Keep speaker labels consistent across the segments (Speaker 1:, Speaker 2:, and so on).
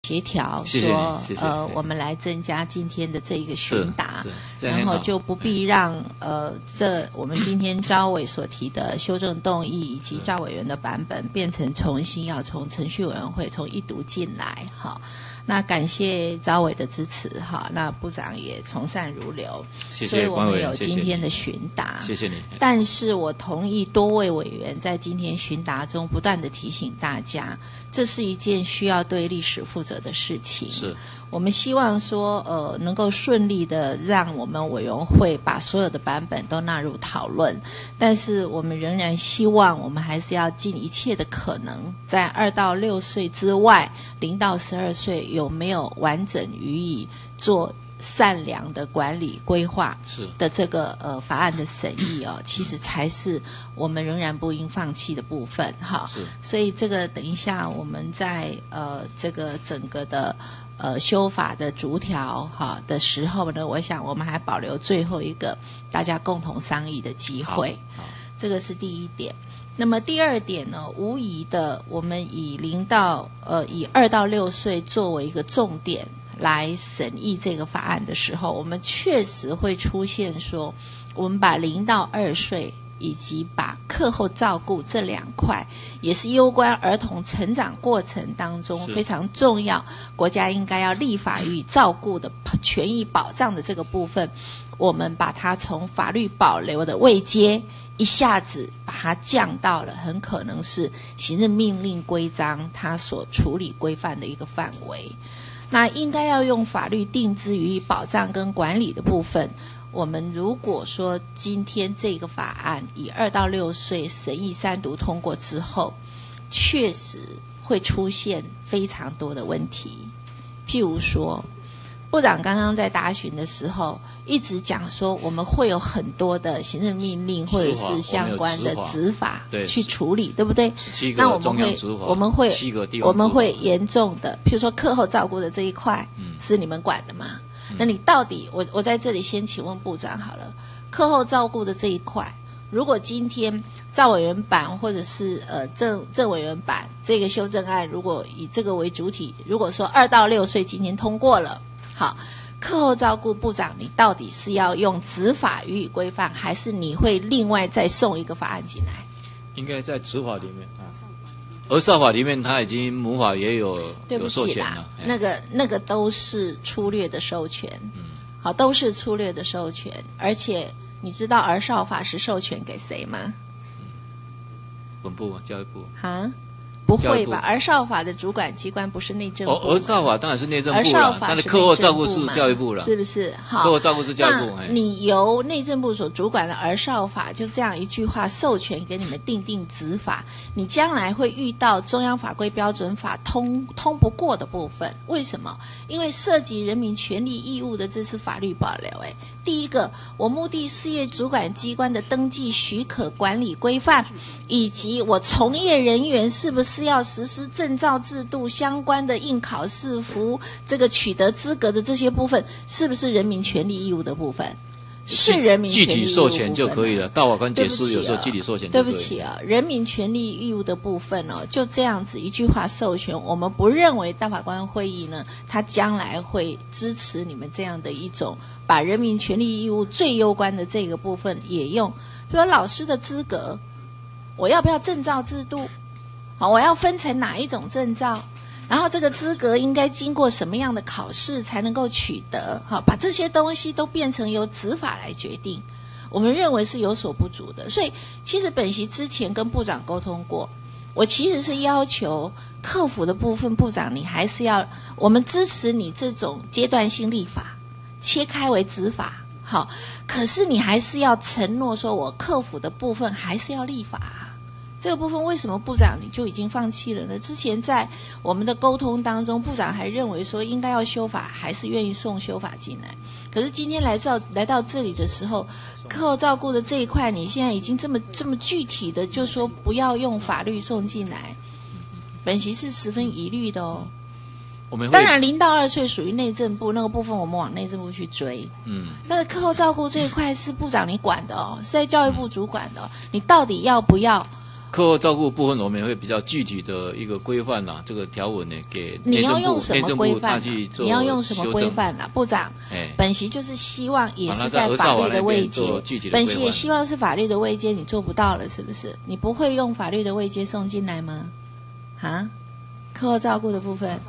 Speaker 1: 协调，
Speaker 2: 谢谢
Speaker 1: 说
Speaker 2: 谢谢
Speaker 1: 我们来增加今天的这一个询答，然后就不必让我们今天赵委所提的修正动议以及赵委员的版本变成重新要从程序委员会从一读进来，好。那感谢赵委的支持哈，那部长也从善如流，
Speaker 2: 谢谢，
Speaker 1: 所以我们有今天的询答，
Speaker 2: 谢谢你。
Speaker 1: 但是我同意多位委员在今天询答中不断的提醒大家，这是一件需要对历史负责的事情。
Speaker 2: 是，
Speaker 1: 我们希望说能够顺利的让我们委员会把所有的版本都纳入讨论，但是我们仍然希望我们还是要尽一切的可能，在2到6岁之外，0到12岁有没有完整予以做善良的管理规划的这个法案的审议哦，其实才是我们仍然不应放弃的部分哈。所以这个等一下我们在这个整个的修法的逐条哈的时候呢，我想我们还保留最后一个大家共同商议的机会。这个是第一点。那么第二点呢，无疑的我们以2到6岁作为一个重点来审议这个法案的时候，我们确实会出现说，我们把0到2岁以及把课后照顾这2块，也是攸关儿童成长过程当中非常重要，国家应该要立法予以照顾的权益保障的这个部分，我们把它从法律保留的位阶一下子把它降到了很可能是行政命令规章它所处理规范的一个范围。那应该要用法律定之予以保障跟管理的部分，我们如果说今天这个法案以2到6岁审议3读通过之后，确实会出现非常多的问题。譬如说，部长刚刚在答询的时候一直讲说，我们会有很多的行政命令或者是相关的执法去处理，对不对？那我们会严重的，譬如说课后照顾的这一块，是你们管的吗？那你到底，我在这里先请问部长好了，课后照顾的这一块，如果今天赵委员版或者是郑委员版这个修正案，如果以这个为主体，如果说2到6岁今天通过了，好，课后照顾部长，你到底是要用执法予以规范，还是你会另外再送一个法案进来？
Speaker 3: 应该在执法里面儿少法里面他已经母法也有授权了，
Speaker 1: 那个都是粗略的授权，好，都是粗略的授权，而且你知道儿少法是授权给谁吗？
Speaker 3: 本部教育部
Speaker 1: 啊？不会吧？儿少法的主管机关不是内政部？
Speaker 3: 儿少法当然是内政部了，但是课后照顾是教育部了，
Speaker 1: 是不是？好，
Speaker 3: 课后照顾是教育部。
Speaker 1: 你由内政部所主管的儿少法，就这样一句话授权给你们订执法，你将来会遇到中央法规标准法通不过的部分。为什么？因为涉及人民权利义务的，这是法律保留。第一个，我目的事业主管机关的登记许可管理规范，以及我从业人员是不是要实施证照制度相关的应考试服这个取得资格的这些部分，是不是人民权利义务的部分？是人民权利义务的部分。具体授权就可以了，大法官解释有时候具体授权就可以了。对不起啊，人民权利义务的部分就这样子一句话授权，我们不认为大法官会议呢，他将来会支持你们这样的一种把人民权利义务最攸关的这个部分也用。比如老师的资格，我要不要证照制度？好，我要分成哪一种证照？然后这个资格应该经过什么样的考试才能够取得？好，把这些东西都变成由执法来决定，我们认为是有所不足的。所以其实本席之前跟部长沟通过，我其实是要求客服的部分，部长你还是要，我们支持你这种阶段性立法，切开为执法，好，可是你还是要承诺说我客服的部分还是要立法。这个部分为什么部长你就已经放弃了呢？之前在我们的沟通当中，部长还认为说应该要修法，还是愿意送修法进来。可是今天来到这里的时候，课后照顾的这一块，你现在已经这么具体的就说不要用法律送进来，本席是十分疑虑的哦。当然0到2岁属于内政部那个部分，我们往内政部去追。但是课后照顾这一块是部长你管的哦，是在教育部主管的哦。你到底要不要
Speaker 3: 课后照顾部分，我们会比较具体的一个规范呐，这个条文呢给内政部，内政部他去做。
Speaker 1: 你要用什么规范部长，本席就是希望也是在法律的位阶，本席也希望是法律的位阶，你做不到了是不是？你不会用法律的位阶送进来吗？啊？课后照顾的部分，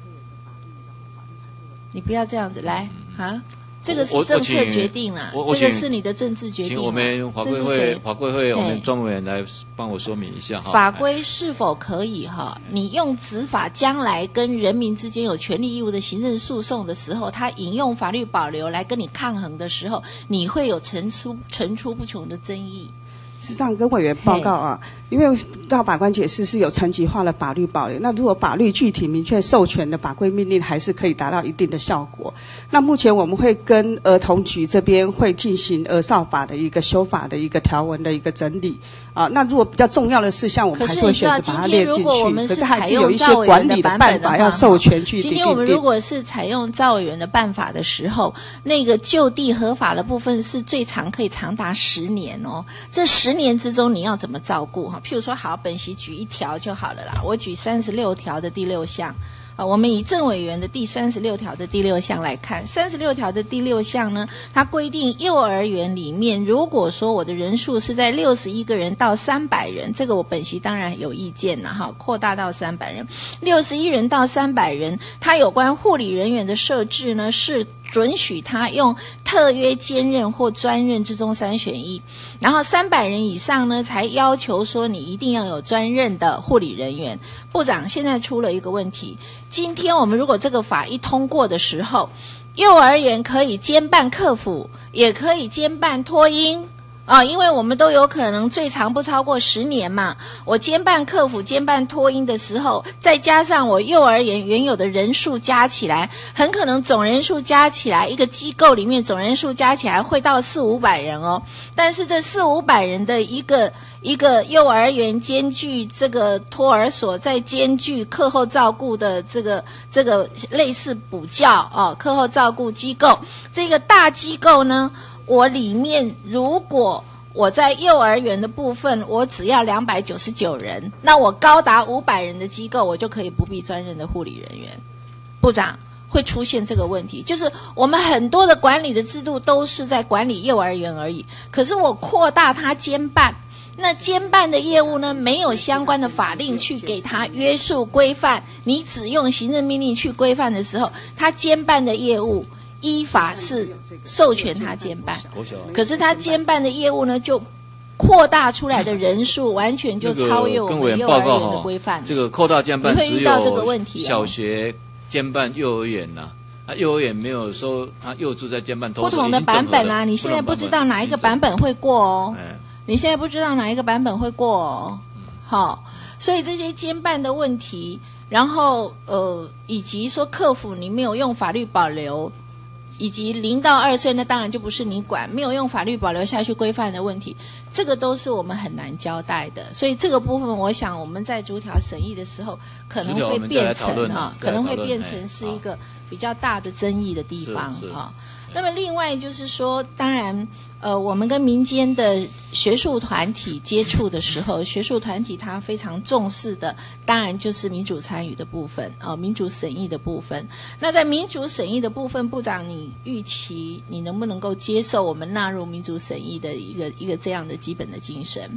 Speaker 1: 你不要这样子来啊！这个是政策决定了，这个是你的政治决定。
Speaker 3: 请我们法规会我们专委员来帮我说明一下哈。
Speaker 1: 法规是否可以哈？你用执法将来跟人民之间有权利义务的行政诉讼的时候，他引用法律保留来跟你抗衡的时候，你会有层出不穷的争议。
Speaker 2: 事实上，跟委员报告啊，因为照法官解释是有层级化的法律保留，那如果法律具体明确授权的法规命令，还是可以达到一定的效果。那目前我们会跟儿童局这边会进行儿少法的一个修法的一个条文的一个整理啊。那如果比较重要的事项，我们还是会选择把它列进去。可是还是有一些管理的办法要授权去定。
Speaker 1: 今天我们如果是采用赵委员的办法的时候，那个就地合法的部分是最长可以长达10年哦。这10年之中你要怎么照顾哈？譬如说，好，本席举一条就好了啦，我举36条的第6项。我们以郑委员的第36条的第6项来看，36条的第6项呢，它规定幼儿园里面，如果说我的人数是在61个人到300人，这个我本席当然有意见了哈，扩大到300人，61人到300人，它有关护理人员的设置呢，是准许他用特约兼任或专任之中3选1，然后300人以上呢，才要求说你一定要有专任的护理人员。部长，现在出了一个问题，今天我们如果这个法一通过的时候，幼儿园可以兼办课辅，也可以兼办托婴因为我们都有可能最长不超过10年嘛，我兼办课辅兼办托婴的时候，再加上我幼儿园原有的人数加起来，很可能总人数加起来，一个机构里面总人数加起来会到400-500人哦。但是这400-500人的一个幼儿园兼具这个托儿所，再兼具课后照顾的这个类似补教课后照顾机构，这个大机构呢，我里面如果我在幼儿园的部分我只要299人，那我高达500人的机构，我就可以不必专任的护理人员。部长，会出现这个问题，就是我们很多的管理的制度都是在管理幼儿园而已，可是我扩大它兼办，那兼办的业务呢，没有相关的法令去给它约束规范，你只用行政命令去规范的时候，它兼办的业务依法是授权他兼办，可是他兼办的业务呢，就扩大出来的人数完全就超越我们幼儿园的规范。
Speaker 3: 这个扩大兼办只有
Speaker 1: 你会遇到这个问题
Speaker 3: 小学兼办幼儿园呐，幼儿园没有说他幼稚在兼办，
Speaker 1: 不同的版本啊，你现在不知道哪一个版本会过哦，你现在不知道哪一个版本会过哦，好，所以这些兼办的问题，然后以及说课辅你没有用法律保留。以及0到2岁，那当然就不是你管，没有用法律保留下去规范的问题，这个都是我们很难交代的。所以这个部分，我想我们在逐条审议的时候，可能会变成可能会变成是一个比较大的争议的地方那么另外就是说，当然我们跟民间的学术团体接触的时候，学术团体他非常重视的当然就是民主参与的部分民主审议的部分。那在民主审议的部分，部长你预期你能不能够接受我们纳入民主审议的一个这样的基本的精神？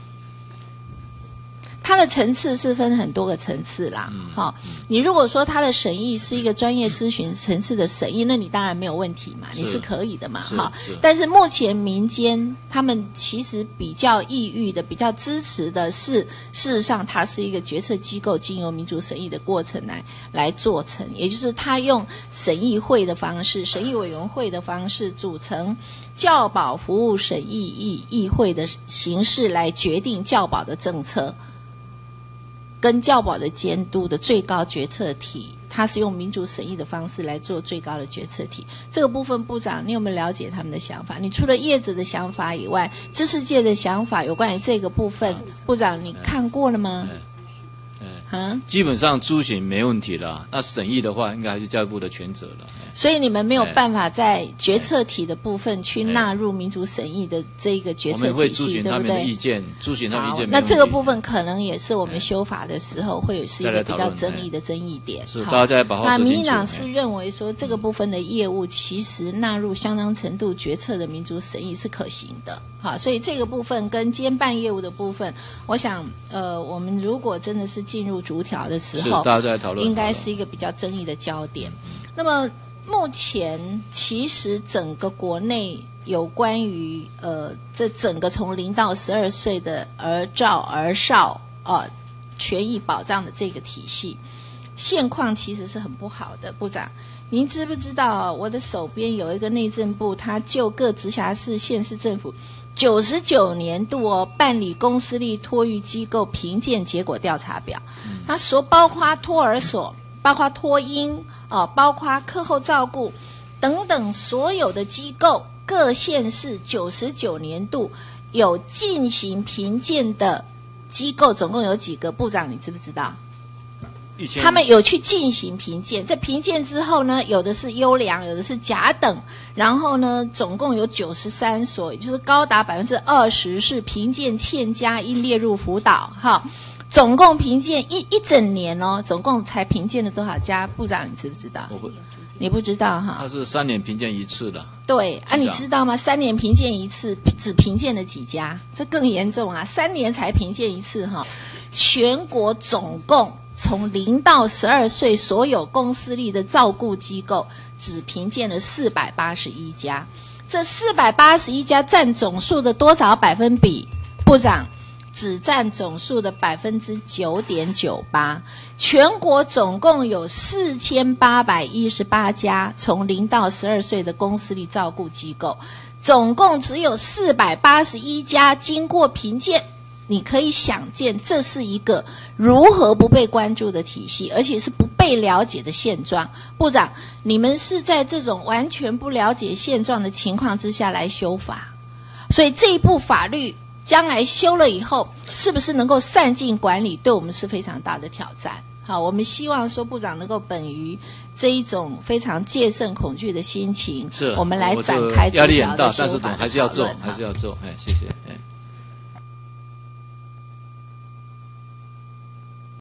Speaker 1: 它的层次是分很多个层次啦，你如果说它的审议是一个专业咨询层次的审议，那你当然没有问题嘛，你是可以的嘛，但是目前民间他们其实比较意欲的、比较支持的是，事实上它是一个决策机构经由民主审议的过程来做成，也就是他用审议会的方式、审议委员会的方式组成教保服务审议议会的形式来决定教保的政策。跟教保的监督的最高决策体，它是用民主审议的方式来做最高的决策体。这个部分部长你有没有了解他们的想法？你除了业者的想法以外，知识界的想法有关于这个部分，部长你看过了吗？
Speaker 3: 基本上咨询没问题了，那审议的话应该还是教育部的全责了。
Speaker 1: 所以你们没有办法在决策体的部分去纳入民主审议的这个决策体系，
Speaker 3: 我们会咨询他们的意见，咨询他们意见。
Speaker 1: 那这个部分可能也是我们修法的时候会是一个比较争议的争议点。
Speaker 3: 是，大家再把话说清楚。
Speaker 1: 那民进党是认为说这个部分的业务其实纳入相当程度决策的民主审议是可行的。好，所以这个部分跟监办业务的部分，我想我们如果真的是进入逐条的时候，
Speaker 3: 大家在讨论，
Speaker 1: 应该是一个比较争议的焦点。那么目前其实整个国内有关于这整个从0到12岁的儿少权益保障的这个体系现况其实是很不好的。部长，您知不知道我的手边有一个内政部，他就各直辖市县市政府99年度办理公私立托育机构评鉴结果调查表，它所包括托儿所，包括托婴包括课后照顾等等所有的机构，各县市99年度有进行评鉴的机构总共有几个？部长你知不知道？他们有去进行评鉴，在评鉴之后呢，有的是优良，有的是甲等，然后呢总共有93所，也就是高达 20% 是评鉴欠佳，应列入辅导。总共评鉴一整年总共才评鉴了多少家？部长你知不知道？你不知道哈？
Speaker 3: 他是3年评鉴一次的。
Speaker 1: 对你知道吗？3年评鉴一次，只评鉴了几家？这更严重啊！3年才评鉴一次全国总共从0到12岁所有公私立的照顾机构，只评鉴了481家。这481家占总数的多少百分比？部长？只占总数的 9.98%， 全国总共有4818家从0到12岁的公私立照顾机构，总共只有481家经过评鉴。你可以想见这是一个如何不被关注的体系，而且是不被了解的现状。部长，你们是在这种完全不了解现状的情况之下来修法，所以这一部法律将来修了以后，是不是能够善尽管理，对我们是非常大的挑战。好，我们希望说部长能够本于这一种非常戒慎恐惧的心情，我们来展开
Speaker 3: 压力很大，但是还是要做，谢谢。